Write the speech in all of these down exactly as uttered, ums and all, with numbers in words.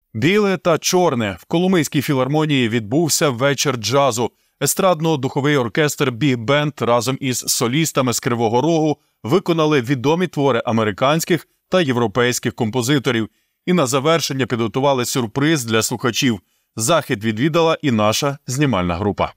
Біле та чорне. В Коломийській філармонії відбувся вечір джазу. Естрадно-духовий оркестр «Біг-бенд» разом із солістами з Кривого Рогу виконали відомі твори американських та європейських композиторів. І на завершення підготували сюрприз для слухачів. Захід відвідала і наша знімальна група.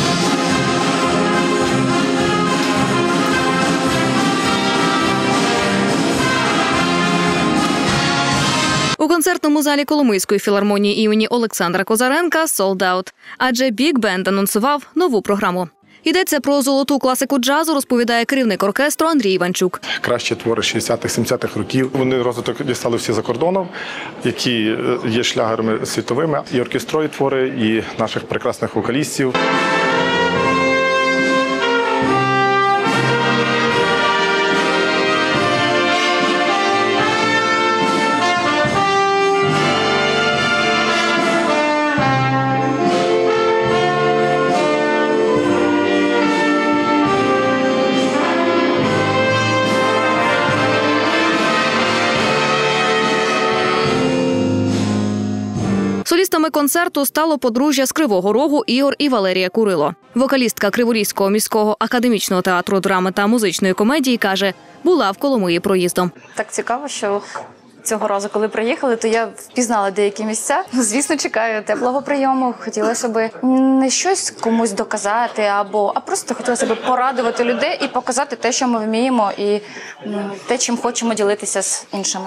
У концертному залі Коломийської філармонії імені Олександра Козаренка «Sold Out», адже «Біг-бенд» анонсував нову програму. Йдеться про золоту класику джазу, розповідає керівник оркестру Андрій Іванчук. Кращі твори шістдесятих-сімдесятих років. Вони розвиток дістали всі за кордоном, які є шлягерами світовими. І оркестрові твори, і наших прекрасних вокалістів. Солістами концерту стало подружжя з Кривого Рогу Ігор і Валерія Курило. Вокалістка Криворізького міського академічного театру драми та музичної комедії каже, була в Коломиї проїздом. Так цікаво, що цього разу, коли приїхали, то я впізнала деякі місця. Звісно, чекаю теплого прийому. Хотілося б не щось комусь доказати, або, а просто хотілося б порадувати людей і показати те, що ми вміємо, і те, чим хочемо ділитися з іншими.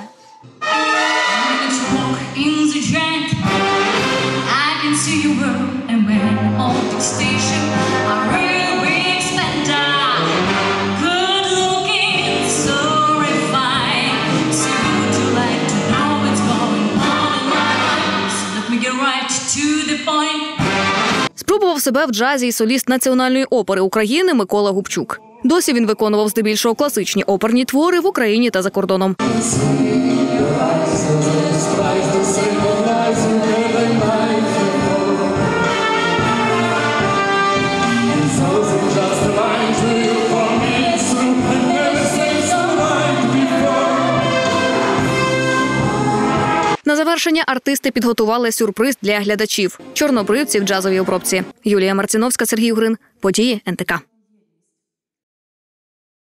Спробував себе в джазі і соліст Національної опери України Микола Губчук. Досі він виконував здебільшого класичні оперні твори в Україні та за кордоном. На завершення артисти підготували сюрприз для глядачів – чорнобривці в джазовій обробці. Юлія Марціновська, Сергій Угрин. Події ен те ка.